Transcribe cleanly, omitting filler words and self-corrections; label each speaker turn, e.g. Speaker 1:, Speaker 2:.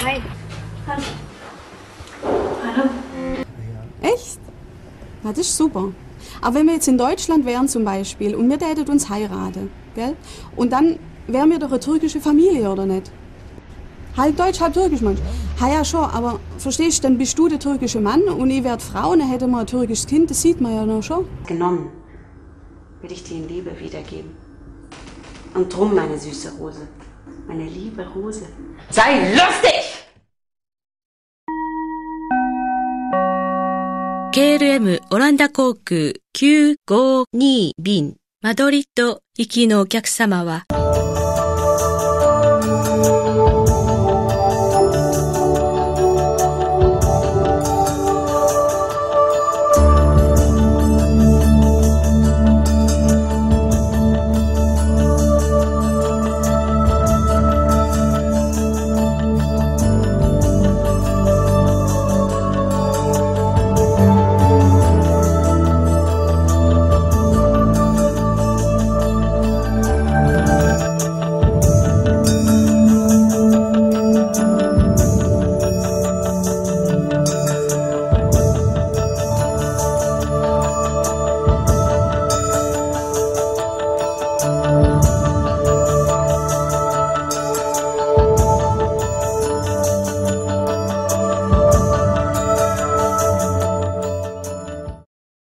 Speaker 1: Hi. Hallo. Hallo.
Speaker 2: Echt? Na, das ist super. Aber wenn wir jetzt in Deutschland wären zum Beispiel und wir täten uns heiraten, gell? Und dann wären wir doch eine türkische Familie, oder nicht? Halb deutsch, halb türkisch, Mensch. Ha ja, schon, aber verstehst du, dann bist du der türkische Mann und ich werd Frau und dann hätten wir ein türkisches Kind, das sieht man ja noch schon.
Speaker 3: Genommen will ich dir in Liebe wiedergeben. Und drum, meine süße Rose, meine liebe Rose, sei lustig!
Speaker 4: KLM オランダ航空952便マドリッド行きのお客様は